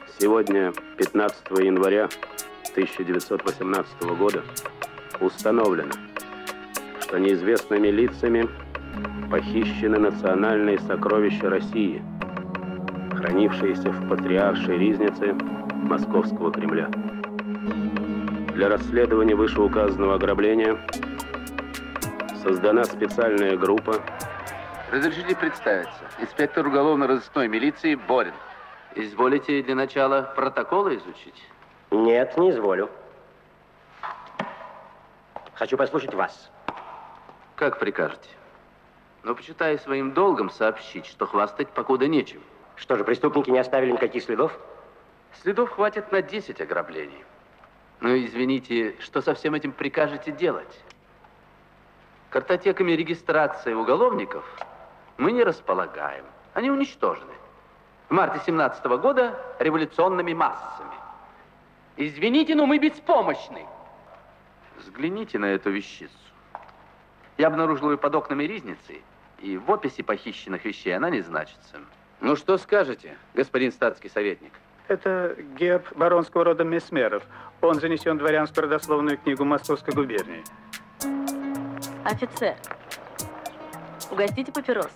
Сегодня, 15 января 1918 года, установлено, что неизвестными лицами похищены национальные сокровища России, хранившиеся в Патриаршей ризнице Московского Кремля. Для расследования вышеуказанного ограбления создана специальная группа. Разрешите представиться. Инспектор уголовно-розыскной милиции Борин. Изволите для начала протоколы изучить? Нет, не изволю. Хочу послушать вас. Как прикажете. Но почитаю своим долгом сообщить, что хвастать покуда нечем. Что же, преступники не оставили никаких следов? Следов хватит на 10 ограблений. Но извините, что со всем этим прикажете делать? Картотеками регистрации уголовников мы не располагаем. Они уничтожены. В марте 17 года революционными массами. Извините, но мы беспомощны. Взгляните на эту вещицу. Я обнаружил ее под окнами ризницы, и в описи похищенных вещей она не значится. Ну что скажете, господин статский советник? Это герб баронского рода Месмеров. Он занесен в дворянскую родословную книгу Московской губернии. Офицер, угостите папирос.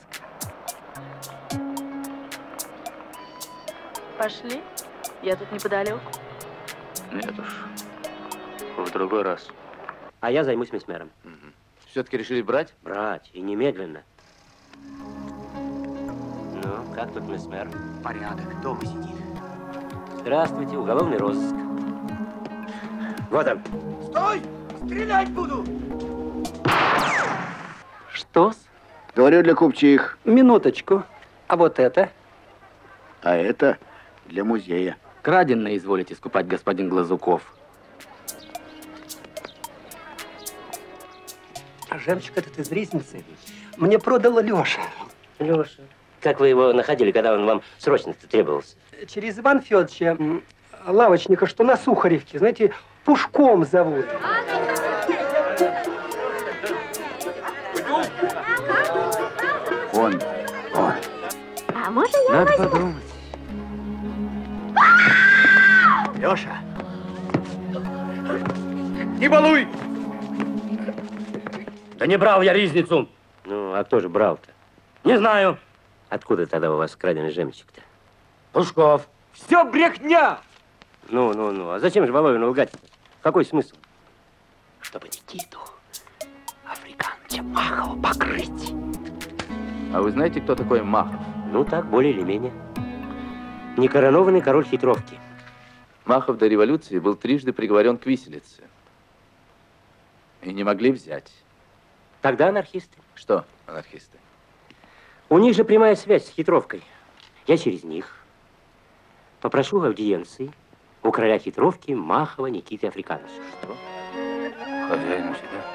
Пошли, я тут неподалеку. Нет уж, в другой раз. А я займусь Месмером. Все-таки решили брать? Брать, и немедленно. Ну, как тут Месмер? Порядок, дома сидит. Здравствуйте, уголовный розыск. Вот он. Стой! Стрелять буду! Что-с? Говорю для купчих. Минуточку. А вот это? А это для музея. Краденое изволите скупать, господин Глазуков. А жемчуг этот из ризницы мне продал Леша. Леша. Как вы его находили, когда он вам срочно-то требовался? Через Ивана Федоровича, лавочника, что на Сухаревке, знаете, Пушком зовут. Он. А можно я Надо возьму? подумать. Леша! Не балуй! Да не брал я ризницу. Ну, а кто же брал-то? Не знаю. Откуда тогда у вас краденый жемчуг-то? Пушков. Все брехня! Ну, а зачем же Воловину лгать-то? Какой смысл? Чтобы Никиту Африканча Махова покрыть. А вы знаете, кто такой Махов? Ну, так, более или менее. Некоронованный король хитровки. Махов до революции был трижды приговорен к виселице. И не могли взять. Тогда анархисты. Что анархисты? У них же прямая связь с хитровкой. Я через них попрошу аудиенции у короля хитровки Махова Никиты Африкановича. Что? Хозяин у себя.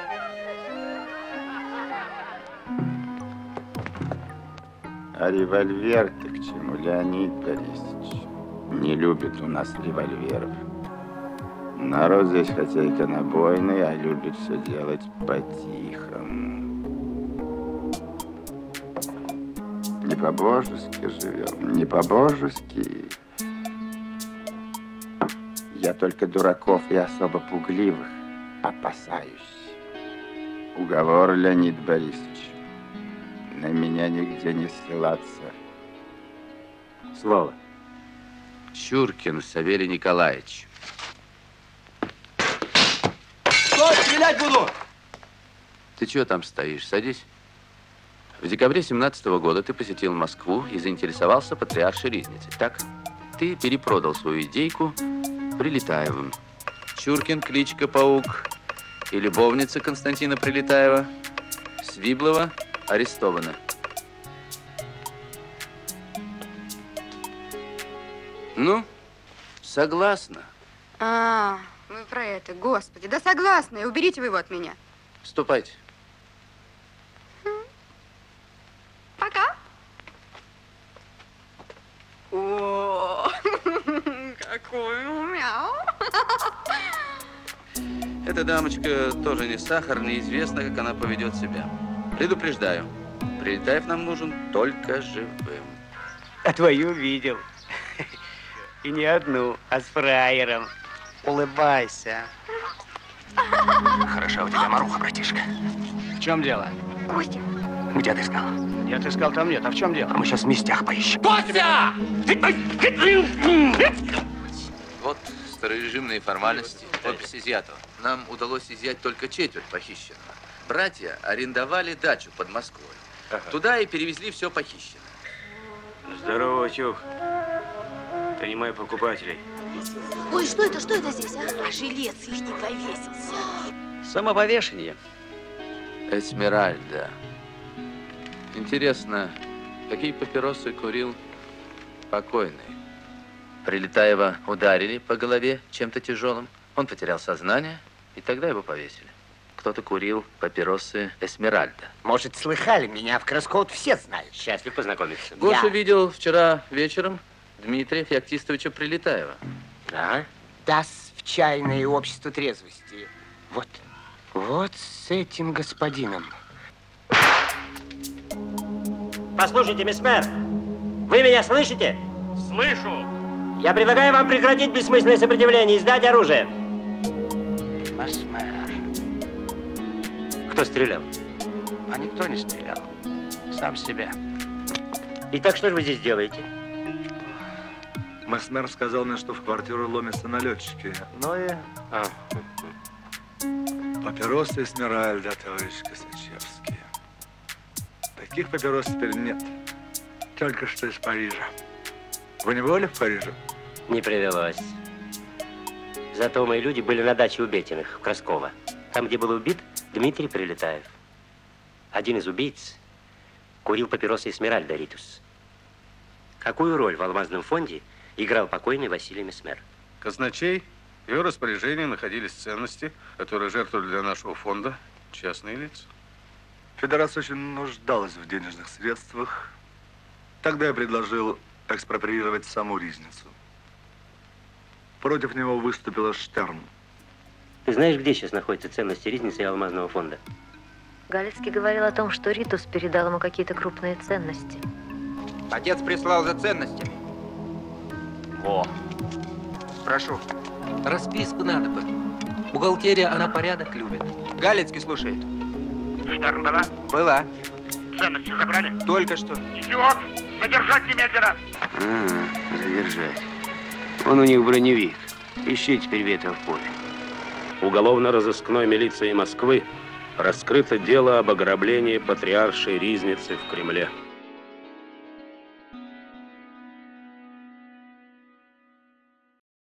А револьвер-то к чему, Леонид Борисович? Не любит у нас револьверов. Народ здесь хотя и конобойный, а любит все делать по-тихому. Не по-божески живем, не по-божески. Я только дураков и особо пугливых опасаюсь. Уговор, Леонид Борисович. На меня нигде не ссылаться. Слово. Чуркин Савелий Николаевич. Стой, стрелять буду! Ты чего там стоишь? Садись. В декабре 17-го года ты посетил Москву и заинтересовался Патриаршей ризницей, так? Ты перепродал свою идейку Прилетаевым. Чуркин, кличка Паук, и любовница Константина Прилетаева, Свиблова, арестована. Ну, согласна. А, вы про это, господи. Да согласна, и уберите вы его от меня. Ступайте. Пока. О, какой мяу. Эта дамочка тоже не сахар, неизвестно, как она поведет себя. Предупреждаю, Прилетаев нам нужен только живым. А твою видел. И не одну, а с фраером. Улыбайся. Хорошо у тебя маруха, братишка. В чем дело? Костя. Где ты искал? Я отыскал, там нет. А в чем дело? А мы сейчас в местях поищем. Костя! Вот старорежимные формальности. Подпись изъята. Нам удалось изъять только четверть похищенного. Братья арендовали дачу под Москвой. Туда и перевезли все похищенное. Здорово, Тюх. Принимай покупателей. Ой, что это здесь, а? А жилец их не повесился. Самоповешение. Эсмеральда. Интересно, какие папиросы курил покойный? Прилетаева ударили по голове чем-то тяжелым. Он потерял сознание, и тогда его повесили. Кто-то курил папиросы Эсмеральда. Может, слыхали меня? В Красково все знают. Счастлив познакомиться. Гоша видел вчера вечером Дмитрия Феоктистовича Прилетаева. Да? Даст в чайное общество трезвости. Вот с этим господином. Послушайте, мисс-мэр, вы меня слышите? Слышу. Я предлагаю вам прекратить бессмысленное сопротивление и сдать оружие. Масмер. Кто стрелял? А никто не стрелял. Сам себя. Итак, что же вы здесь делаете? Масмер сказал мне, что в квартиру ломятся налетчики. Ну и... Папиросы Эсмеральда, товарищ Косачевский. Таких папирос теперь нет. Только что из Парижа. Вы не бывали в Париже? Не привелось. Зато мои люди были на даче у Бетиных, в Красково. Там, где был убит Дмитрий Прилетаев. Один из убийц курил папиросы Эсмеральда Ритус. Какую роль в алмазном фонде играл покойный Василий Месмер? Казначей, в его распоряжении находились ценности, которые жертвовали для нашего фонда частные лица. Федерация очень нуждалась в денежных средствах. Тогда я предложил экспроприировать саму ризницу. Против него выступила Штерн. Ты знаешь, где сейчас находятся ценности ризницы и алмазного фонда? Галицкий говорил о том, что Ритус передал ему какие-то крупные ценности. Отец прислал за ценностями. Во. Прошу. Расписку надо бы. Бухгалтерия, она порядок любит. Галицкий слушает. Штерн была? Была. Ценности забрали? Только что. Идиот! Задержать немедленно! Задержать. Он у них броневик. Ищи теперь ветра в поле. Уголовно-розыскной милиции Москвы раскрыто дело об ограблении патриаршей ризницы в Кремле.